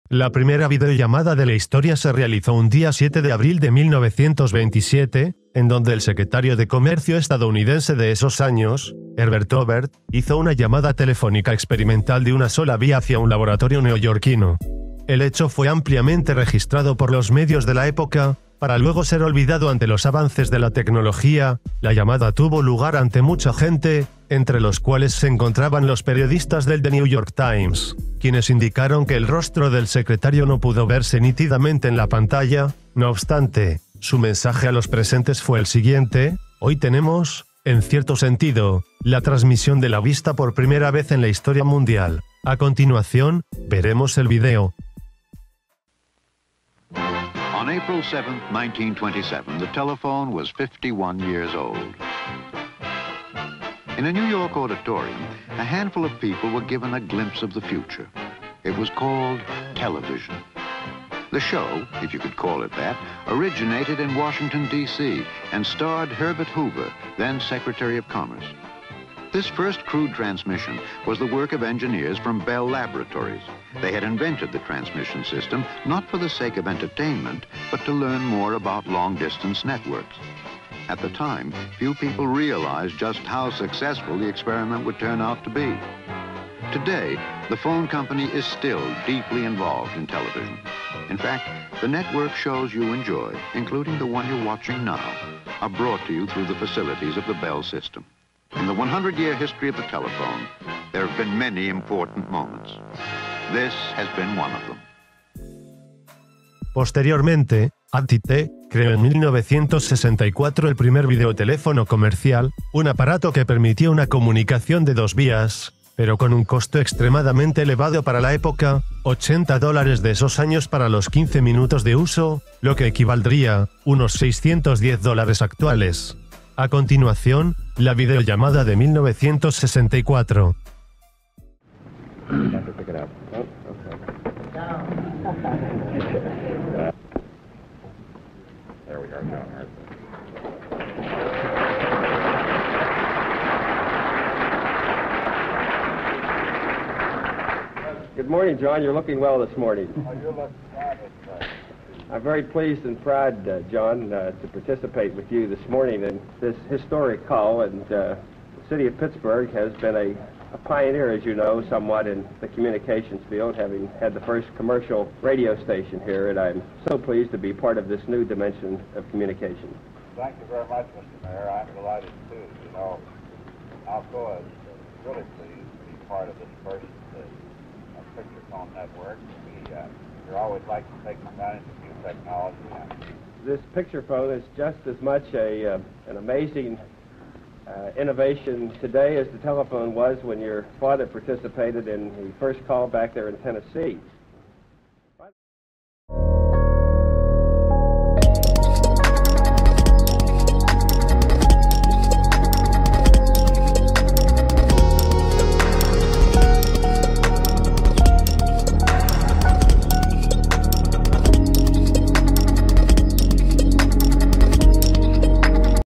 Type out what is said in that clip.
La primera videollamada de la historia se realizó un día 7 de abril de 1927, en donde el secretario de Comercio estadounidense de esos años, Herbert Hoover, hizo una llamada telefónica experimental de una sola vía hacia un laboratorio neoyorquino. El hecho fue ampliamente registrado por los medios de la época, para luego ser olvidado ante los avances de la tecnología. La llamada tuvo lugar ante mucha gente, entre los cuales se encontraban los periodistas del The New York Times, quienes indicaron que el rostro del secretario no pudo verse nítidamente en la pantalla. No obstante, su mensaje a los presentes fue el siguiente: hoy tenemos, en cierto sentido, la transmisión de la vista por primera vez en la historia mundial. A continuación, veremos el video. On April 7, 1927, the telephone was 51 years old. In a New York auditorium, a handful of people were given a glimpse of the future. It was called television. The show, if you could call it that, originated in Washington, D.C. and starred Herbert Hoover, then Secretary of Commerce. This first crude transmission was the work of engineers from Bell Laboratories. They had invented the transmission system not for the sake of entertainment, but to learn more about long-distance networks. At the time, few people realized just how successful the experiment would turn out to be. Today, the phone company is still deeply involved in television. In fact, the network shows you enjoy, including the one you're watching now, are brought to you through the facilities of the Bell system. In the 100-year history of the telephone, there have been many important moments. This has been one of them. Posteriormente, AT&T creó en 1964 el primer videoteléfono comercial, un aparato que permitía una comunicación de 2 vías, pero con un costo extremadamente elevado para la época, $80 de esos años para los 15 minutos de uso, lo que equivaldría unos $610 actuales. A continuación, la videollamada de 1964. Good morning, John. You're looking well this morning. Oh, you look fabulous. I'm very pleased and proud, John, to participate with you this morning in this historic call. And the city of Pittsburgh has been a pioneer, as you know, somewhat in the communications field, having had the first commercial radio station here. And I'm so pleased to be part of this new dimension of communication. Thank you very much, Mr. Mayor. I'm delighted, too. You know, Alcoa is really pleased to be part of this first picture phone network. We always like to take advantage of new technology. This picture phone is just as much an amazing innovation today as the telephone was when your father participated in the first call back there in Tennessee.